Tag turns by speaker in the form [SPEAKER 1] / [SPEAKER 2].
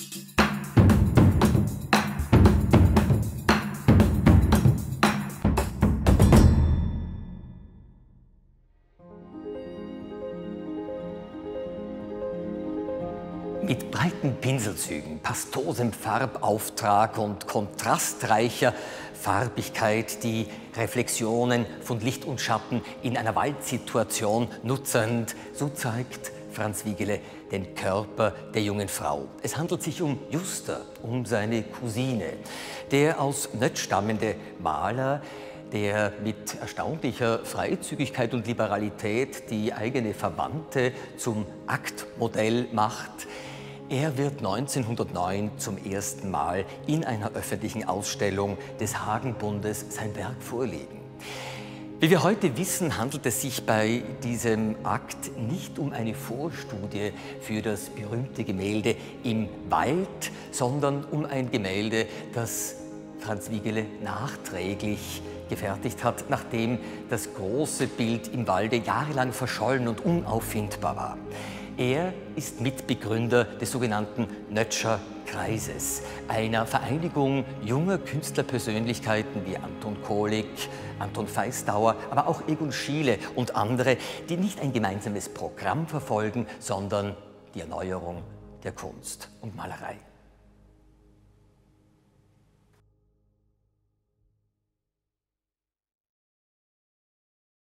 [SPEAKER 1] Mit breiten Pinselzügen, pastosem Farbauftrag und kontrastreicher Farbigkeit die Reflexionen von Licht und Schatten in einer Waldsituation nutzend, so zeigt Franz Wiegele den Körper der jungen Frau. Es handelt sich um Juster, um seine Cousine. Der aus Nötsch stammende Maler, der mit erstaunlicher Freizügigkeit und Liberalität die eigene Verwandte zum Aktmodell macht. Er wird 1909 zum ersten Mal in einer öffentlichen Ausstellung des Hagenbundes sein Werk vorlegen. Wie wir heute wissen, handelt es sich bei diesem Akt nicht um eine Vorstudie für das berühmte Gemälde im Wald, sondern um ein Gemälde, das Franz Wiegele nachträglich gefertigt hat, nachdem das große Bild im Walde jahrelang verschollen und unauffindbar war. Er ist Mitbegründer des sogenannten Nötscher Kreises, einer Vereinigung junger Künstlerpersönlichkeiten wie Anton Kohlig, Anton Feistauer, aber auch Egon Schiele und andere, die nicht ein gemeinsames Programm verfolgen, sondern die Erneuerung der Kunst und Malerei.